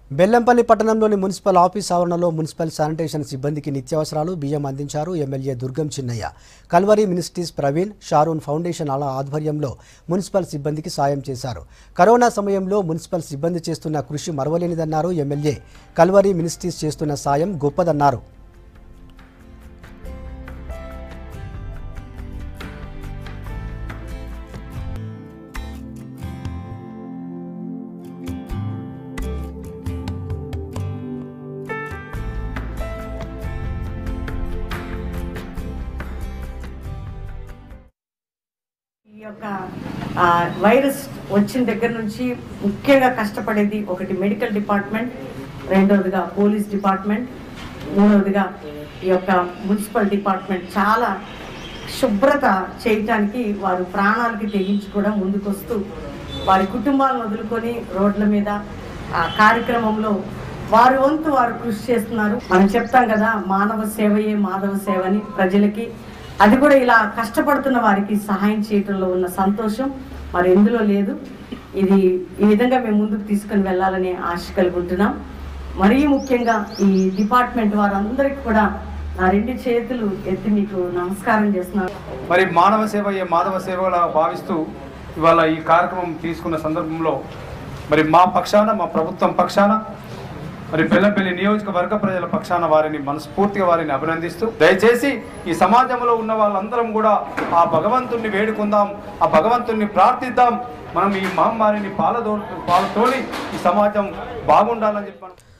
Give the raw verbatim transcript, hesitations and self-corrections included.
బెల్లంపల్లి పట్టణంలోని municipal office ఆవరణలో municipal sanitation సిబ్బందికి నిత్యావసరాలు బియ్యం అందించారు MLA Durgam Chinnaiah. Calvary ministries Praveen Sharon foundation అలా ఆధ్వర్యంలో మున్సిపల్ సిబ్బందికి సాయం చేశారు. కరోనా సమయంలో మున్సిపల్ సిబ్బంది చేస్తున్న కృషి మరవలేనిదన్నారు ఎమ్మెల్యే. కల్వరి మినిస్ట్రీస్ చేస్తున్న సాయం గొప్పదన్నారు. ఈ యొక్క వైరస్ వచ్చిన దగ్గర నుంచి ముఖ్యంగా కష్టపడేది ఒకటి మెడికల్ డిపార్ట్మెంట్, రెండవదిగా పోలీస్ డిపార్ట్మెంట్, మూడవదిగా ఈ యొక్క మున్సిపల్ డిపార్ట్మెంట్. చాలా శుభ్రత చేయటానికి వారు ప్రాణాలకి తెగించి కూడా ముందుకొస్తూ వారి కుటుంబాలను వదులుకొని రోడ్ల మీద ఆ కార్యక్రమంలో వారి వంతు వారు కృషి చేస్తున్నారు. మనం చెప్తాం కదా, మానవ సేవయే మాధవ సేవ అని. ప్రజలకి అది కూడా ఇలా కష్టపడుతున్న వారికి సహాయం చేయడంలో ఉన్న సంతోషం మరి ఎందులో లేదు. ఇది ఈ విధంగా మేము ముందుకు తీసుకుని వెళ్ళాలని ఆశ కలుగుతున్నాం. మరీ ముఖ్యంగా ఈ డిపార్ట్మెంట్ వారందరికీ కూడా నా రెండు చేతులు ఎత్తి మీకు నమస్కారం చేస్తున్నాను. మరి మానవ సేవ ఏ మాధవ సేవలా భావిస్తూ ఇవాళ ఈ కార్యక్రమం తీసుకున్న సందర్భంలో మరి మా పక్షాన, మా ప్రభుత్వం పక్షాన, మరి బెల్లంపల్లి నియోజకవర్గ ప్రజల పక్షాన వారిని మనస్ఫూర్తిగా వారిని అభినందిస్తూ, దయచేసి ఈ సమాజంలో ఉన్న వాళ్ళందరం కూడా ఆ భగవంతుణ్ణి వేడుకుందాం, ఆ భగవంతుణ్ణి ప్రార్థిద్దాం. మనం ఈ మహమ్మారిని పాలదో పాలతోని ఈ సమాజం బాగుండాలని చెప్పాను.